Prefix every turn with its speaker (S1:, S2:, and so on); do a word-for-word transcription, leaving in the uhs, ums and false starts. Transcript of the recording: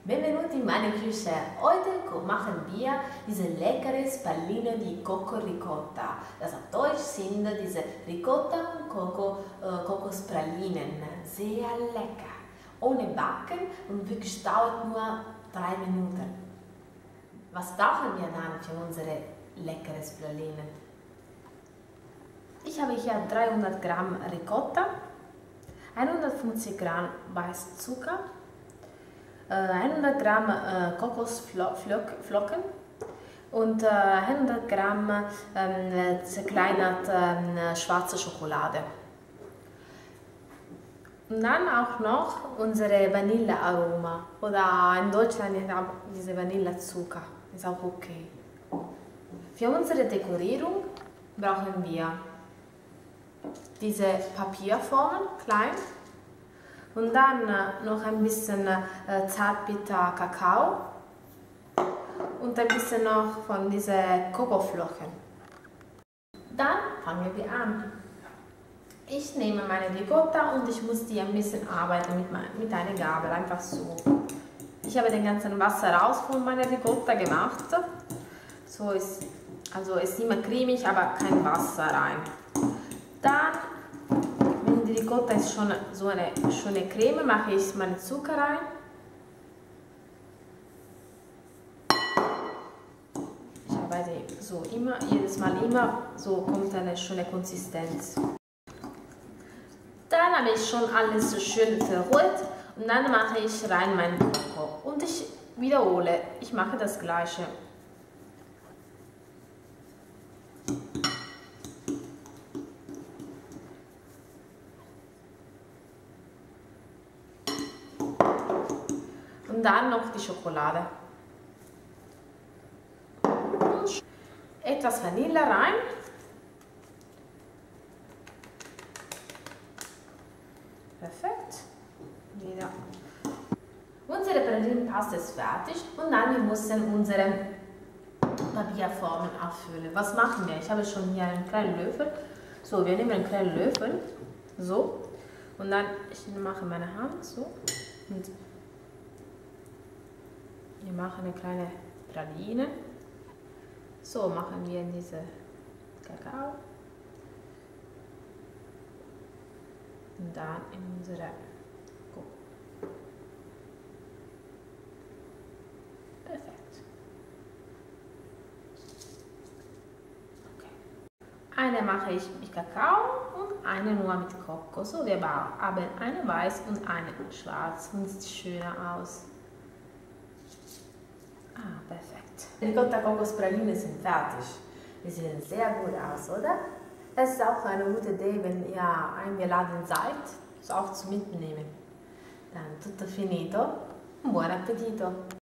S1: Benvenuti in meine Küche. Heute machen wir diese leckere Spalline di Coco Ricotta. Das auf Deutsch sind diese Ricotta und Coco, äh, Kokospralinen. Sehr lecker. Ohne Backen und wirklich dauert nur drei Minuten. Was brauchen wir dann für unsere leckere Pralinen? Ich habe hier dreihundert Gramm Ricotta, hundertfünfzig Gramm Weißzucker, hundert Gramm äh, Kokosflocken und äh, hundert Gramm äh, zerkleinert äh, schwarze Schokolade. Und dann auch noch unsere Vanillearoma oder in Deutschland diese Vanillezucker, ist auch okay. Für unsere Dekorierung brauchen wir diese Papierformen, klein. Und dann noch ein bisschen äh, Zartbitter Kakao und ein bisschen noch von diesen Kokosflocken. Dann fangen wir an. Ich nehme meine Ricotta und ich muss die ein bisschen arbeiten mit, mit einer Gabel, einfach so. Ich habe den ganzen Wasser raus von meiner Ricotta gemacht. So ist, also ist immer cremig, aber kein Wasser rein. Dann die Ricotta ist schon so eine schöne Creme, mache ich meinen Zucker rein. Ich arbeite so immer, jedes Mal immer, so kommt eine schöne Konsistenz. Dann habe ich schon alles so schön verrührt und dann mache ich rein meinen Coco. Und ich wiederhole, ich mache das Gleiche. Und dann noch die Schokolade. Und etwas Vanille rein. Perfekt. Wieder. Unsere Pralinenpaste ist fertig und dann wir müssen unsere Papierformen auffüllen. Was machen wir? Ich habe schon hier einen kleinen Löffel. So, wir nehmen einen kleinen Löffel. So. Und dann ich mache meine Hand so. Und wir machen eine kleine Praline. So machen wir diese Kakao. Und dann in unsere Coco. Perfekt. Okay. Eine mache ich mit Kakao und eine nur mit Coco. So, wir haben eine weiß und eine schwarz und sieht schöner aus. Ah, perfekt. Die Ricotta Kokospralinen sind fertig. Die sehen sehr gut aus, oder? Es ist auch eine gute Idee, wenn ihr eingeladen seid, es auch zu mitnehmen. Dann tutto finito. Buon appetito!